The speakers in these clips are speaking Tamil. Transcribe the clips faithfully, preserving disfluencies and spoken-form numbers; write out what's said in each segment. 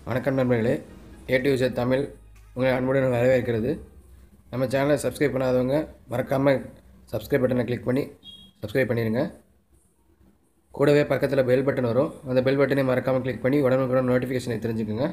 வணக்கம் நண்பர்களே, ஏ டு இசட் தமிழ் உங்களை அன்புடன் வரவேற்கிறது. நம்ம சேனலை சப்ஸ்கிரைப் பண்ணாதவங்க மறக்காமல் சப்ஸ்கிரைப் பட்டனை கிளிக் பண்ணி சப்ஸ்கிரைப் பண்ணிடுங்க. கூடவே பக்கத்தில் பெல் பட்டன் வரும், அந்த பெல் பட்டனை மறக்காமல் கிளிக் பண்ணி உடனுக்குடன் நோட்டிஃபிகேஷனை தெரிஞ்சுக்குங்க.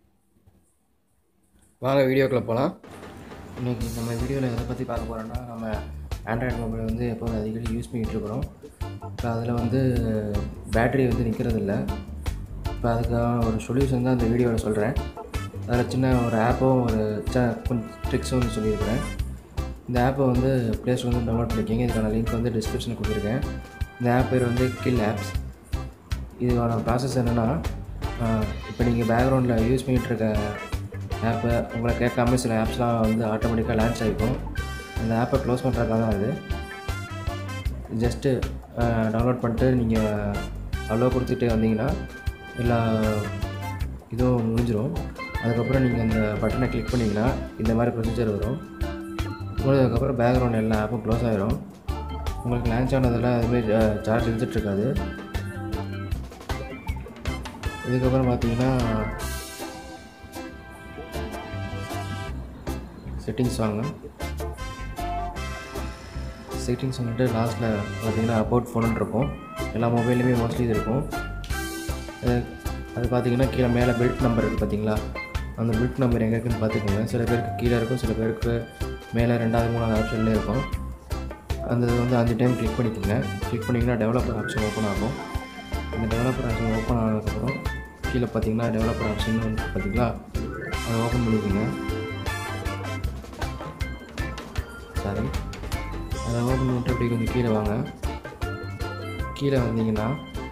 வாங்க வீடியோக்குள்ளே போகலாம். இன்றைக்கி நம்ம வீடியோவில் எதை பற்றி பார்க்க போகிறோன்னா, நம்ம ஆண்ட்ராய்டு மொபைல் வந்து எப்போது அடிக்கடி யூஸ் பண்ணிகிட்ருக்குறோம். இப்போ அதில் வந்து பேட்ரி வந்து நிற்கிறதில்ல. இப்போ அதுக்கான ஒரு சொல்யூஷன் தான் இந்த வீடியோவில் சொல்கிறேன். அதில் சின்ன ஒரு ஆப்பும் ஒரு ச கொஞ்சம் ட்ரிக்ஸும் வந்து சொல்லியிருக்கிறேன். இந்த ஆப்பை வந்து ப்ளே ஸ்டோர் வந்து டவுன்லோட் பண்ணிக்கிங்க. இதுக்கான லிங்க் வந்து டிஸ்கிரிப்ஷனில் கொடுத்துருக்கேன். இந்த ஆப் பேர் வந்து கில் ஆப்ஸ். இதுக்கான ப்ராசஸ் என்னென்னா, இப்போ நீங்கள் பேக்ரவுண்டில் யூஸ் பண்ணிகிட்ருக்க ஆப்பை உங்களை கேட்காம சில ஆப்ஸ்லாம் வந்து ஆட்டோமேட்டிக்காக லான்ச் ஆகிக்கும். அந்த ஆப்பை க்ளோஸ் பண்ணுறதுக்காக தான் இது. ஜஸ்ட்டு டவுன்லோட் பண்ணிட்டு நீங்கள் அலோ கொடுத்துட்டு வந்தீங்கன்னா எல்லா இதுவும் முடிஞ்சிடும். அதுக்கப்புறம் நீங்கள் அந்த பட்டனை கிளிக் பண்ணிங்கன்னா இந்த மாதிரி ப்ரொசீஜர் வரும். முடிஞ்சதுக்கப்புறம் பேக்ரவுண்ட் எல்லா ஆப்பும் க்ளோஸ் ஆகிடும். உங்களுக்கு லான்ச் ஆனதெல்லாம் அதுமாரி சார்ஜ் எடுத்துகிட்ருக்காது. இதுக்கப்புறம் பார்த்தீங்கன்னா செட்டிங்ஸ் வாங்க. செட்டிங்ஸ் வந்துட்டு லாஸ்ட்டில் பார்த்தீங்கன்னா அபவுட் ஃபோனுன்னு இருக்கும். எல்லா மொபைல்லையுமே மோஸ்ட்லி இது இருக்கும். அது பார்த்திங்கன்னா கீழே மேலே பில்ட் நம்பர் இருக்குது பார்த்தீங்களா, அந்த பில்ட் நம்பர் எங்கே இருக்குதுன்னு பார்த்துக்கோங்க. சில பேருக்கு கீழே இருக்கும், சில பேருக்கு மேலே ரெண்டாவது மூணாவது ஆப்ஷன்லேயே இருக்கும். அந்த இது வந்து அஞ்சு டைம் கிளிக் பண்ணிக்கோங்க. கிளிக் பண்ணிங்கன்னா டெவலப்பர் ஆப்ஷன் ஓப்பன் ஆகும். இந்த டெவலப்பர் ஆப்ஷன் ஓப்பன் ஆனதுக்கப்புறம் கீழே பார்த்தீங்கன்னா டெவலப்பர் ஆப்ஷன் வந்து பார்த்தீங்களா, அதை ஓப்பன் பண்ணிக்கோங்க. சாரி, அதை ஓப்பன் பண்ணிட்டு அப்படி கொஞ்சம் கீழே வாங்க. கீழே வந்தீங்கன்னா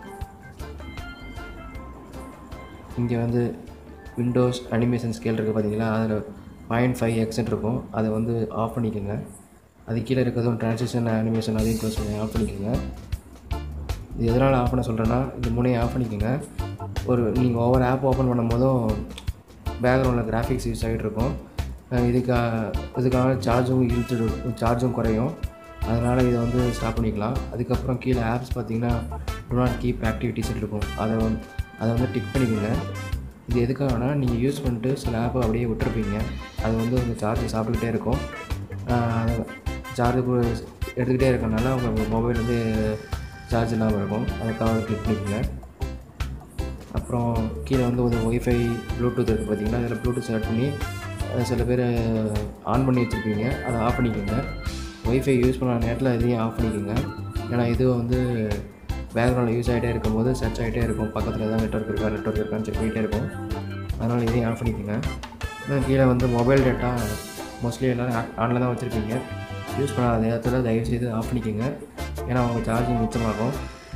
இங்கே வந்து விண்டோஸ் அனிமேஷன் ஸ்கேல் இருக்குது பார்த்தீங்களா, அதில் பாயிண்ட் ஃபைவ் எக்ஸ்ன்னு இருக்கும். அதை வந்து ஆஃப் பண்ணிக்கோங்க. அது கீழே இருக்கிறதும் ட்ரான்சிஷன் அனிமேஷன் அதையும் க்ளோஸ் பண்ணி ஆஃப் பண்ணிக்கோங்க. இது எதனால் ஆஃப் பண்ண சொல்கிறேன்னா, இது மூணையும் ஆஃப் பண்ணிக்கோங்க. ஒரு நீங்கள் ஒவ்வொரு ஆப் ஓப்பன் பண்ணும் போதும் பேக்ரவுண்டில் கிராஃபிக்ஸ் யூஸ் ஆகிட்டு இருக்கும். இதுக்காக இதுக்காக சார்ஜும் இழுத்து சார்ஜும் குறையும். அதனால் இதை வந்து ஸ்டாப் பண்ணிக்கலாம். அதுக்கப்புறம் கீழே ஆப்ஸ் பார்த்தீங்கன்னா டு நாட் கீப் ஆக்டிவிட்டிஸ் இருக்கும். அதை வந்து அதை வந்து டிக் பண்ணிக்கோங்க. இது எதுக்காகனா, நீங்கள் யூஸ் பண்ணிட்டு சில ஆப்பை அப்படியே விட்டுருப்பீங்க. அது வந்து உங்கள் சார்ஜ் சாப்பிட்டுக்கிட்டே இருக்கும். சார்ஜ் எடுத்துக்கிட்டே இருக்கனால உங்கள் மொபைல் வந்து சார்ஜ் இல்லாமல் இருக்கும். அதுக்காக கிளிக் பண்ணிக்கோங்க. அப்புறம் கீழே வந்து ஒரு ஒய்ஃபை ப்ளூடூத் இருக்குது பார்த்தீங்கன்னா, அதில் ப்ளூடூத் செலக்ட் பண்ணி சில பேர் ஆன் பண்ணி வச்சுருப்பீங்க, அதை ஆஃப் பண்ணிக்கோங்க. ஒய்ஃபை யூஸ் பண்ண நேரத்தில் இதையும் ஆஃப் பண்ணிக்கோங்க. ஏன்னா இது வந்து பேக்ரவுண்டில் யூஸ் ஆகிட்டே இருக்கும்போது சர்ச் ஆகிட்டே இருக்கும். பக்கத்தில் எதாவது நெட்ஒர்க் இருக்கா நெட்ஒர்க் இருக்கான்னு செக் பண்ணிகிட்டே இருக்கும். அதனால் இதையும் ஆஃப் பண்ணிக்கோங்க. கீழே வந்து மொபைல் டேட்டா மோஸ்ட்லி எல்லோரும் ஆனில் தான் வச்சுருப்பீங்க. யூஸ் பண்ணாத நேரத்தில் தயவுசெய்து ஆஃப் பண்ணிக்கோங்க. ஏன்னா உங்கள் சார்ஜிங் மிச்சமாகும்.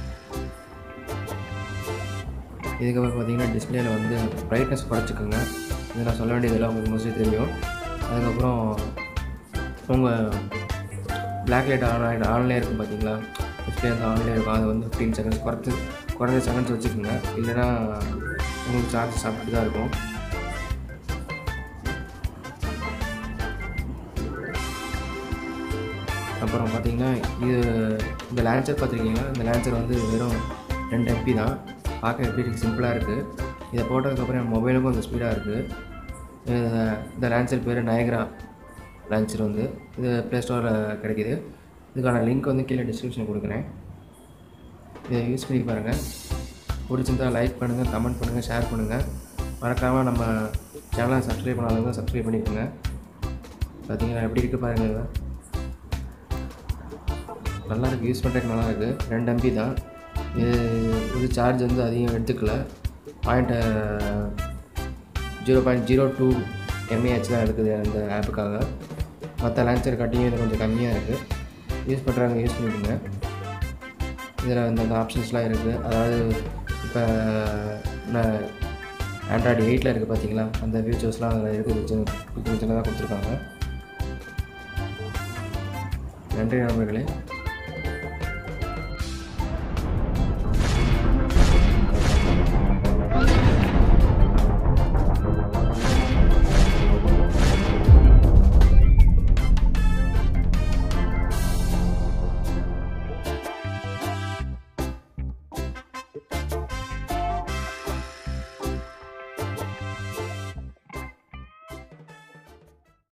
இதுக்கப்புறம் பார்த்தீங்கன்னா டிஸ்பிளேயில் வந்து ப்ரைட்னஸ் குறைச்சிக்கோங்க. இது நான் சொல்ல வேண்டியதெல்லாம் உங்களுக்கு மோஸ்ட்லி தெரியும். அதுக்கப்புறம் உங்கள் பிளாக் லைட் ஆன் ஆகிடும் ஆன்லேயே இருக்கும் பார்த்தீங்களா, டிஸ்பிளே வந்து ஆன்லேயே இருக்கும். அது வந்து ஃபிஃப்டீன் செகண்ட்ஸ் குறைச்சி குறைஞ்ச செகண்ட்ஸ் வச்சுக்கோங்க. இல்லைன்னா உங்களுக்கு சார்ஜ் சாப்பிட்டு தான் இருக்கும். அப்புறம் பார்த்தீங்கன்னா இது இந்த லான்ச்சர் பார்த்துருக்கீங்களா, இந்த லான்ச்சர் வந்து வெறும் ரெண்டு எம்பி தான். பார்க்க எப்படி இருக்குது, சிம்பிளாக இருக்குது. இதை போட்டதுக்கப்புறம் என் மொபைலுக்கும் கொஞ்சம் ஸ்பீடாக இருக்குது. இந்த லான்ச்சர் பேர் நயக்ரா லான்ச்சர். வந்து இது ப்ளே ஸ்டோரில் கிடைக்கிது. இதுக்கான லிங்க் வந்து கீழே டிஸ்கிரிப்ஷன் கொடுக்குறேன். இதை யூஸ் பண்ணி பாருங்கள். பிடிச்சிருந்தால் லைக் பண்ணுங்கள், கமெண்ட் பண்ணுங்கள், ஷேர் பண்ணுங்கள். மறக்காமல் நம்ம சேனலை சப்ஸ்கிரைப் பண்ணாதவங்க சப்ஸ்கிரைப் பண்ணிக்கோங்க. பார்த்தீங்கன்னா எப்படி இருக்குது பாருங்கள். இதை நல்லாயிருக்கு, யூஸ் பண்ணுறதுக்கு நல்லாயிருக்கு. ரெண்டு எம்பி தான் இது. இது சார்ஜ் வந்து அதிகம் எடுத்துக்கல. Point zero point zero two mAh தான் எடுக்குது இந்த ஆப்புக்காக. மற்ற லான்ச்சர் காட்டியும் இது கொஞ்சம் கம்மியாக இருக்குது. யூஸ் பண்ணுறாங்க, யூஸ் பண்ணிக்கோங்க. இதில் இந்த ஆப்ஷன்ஸ்லாம் இருக்குது. அதாவது இப்போ நான் ஆண்ட்ராய்டு எயிட்டில் இருக்குது பார்த்தீங்களா, அந்த ஃபியூச்சர்ஸ்லாம் அதில் இருக்குது. சின்ன சின்னதாக கொடுத்துருக்காங்க. நன்றி நண்பர்களே.